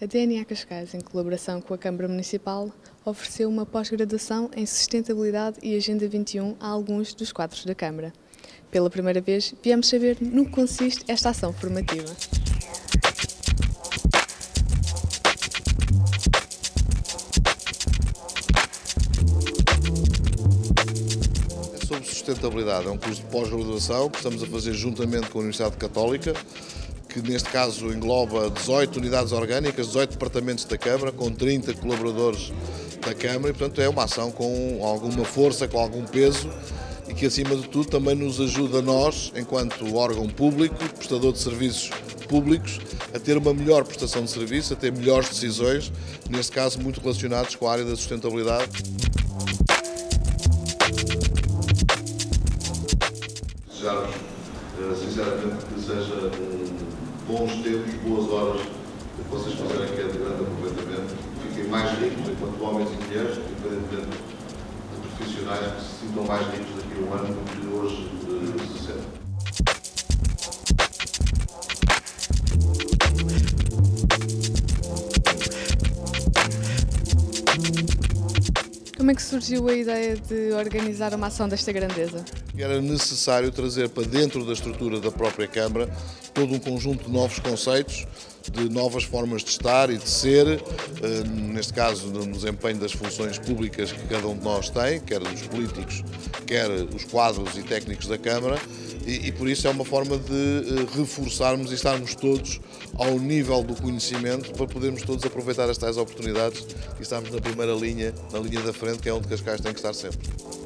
A DNA Cascais, em colaboração com a Câmara Municipal, ofereceu uma pós-graduação em Sustentabilidade e Agenda 21 a alguns dos quadros da Câmara. Pela primeira vez, viemos saber no que consiste esta ação formativa. Sobre sustentabilidade, é um curso de pós-graduação que estamos a fazer juntamente com a Universidade Católica, que neste caso engloba 18 unidades orgânicas, 18 departamentos da Câmara, com 30 colaboradores da Câmara e, portanto, é uma ação com alguma força, com algum peso e que, acima de tudo, também nos ajuda a nós, enquanto órgão público, prestador de serviços públicos, a ter uma melhor prestação de serviço, a ter melhores decisões, neste caso muito relacionados com a área da sustentabilidade. Desejar-vos, sinceramente, que seja bons tempos, boas horas que vocês fazerem aqui de grande aproveitamento. Fiquem mais ricos enquanto homens e mulheres, independentemente de profissionais que se sintam mais ricos daqui a um ano do que hoje se sentem. Como é que surgiu a ideia de organizar uma ação desta grandeza? Era necessário trazer para dentro da estrutura da própria Câmara todo um conjunto de novos conceitos, de novas formas de estar e de ser, neste caso no desempenho das funções públicas que cada um de nós tem, quer os políticos, quer os quadros e técnicos da Câmara, e por isso é uma forma de reforçarmos e estarmos todos ao nível do conhecimento para podermos todos aproveitar as tais oportunidades e estarmos na primeira linha, na linha da frente, que é onde Cascais tem que estar sempre.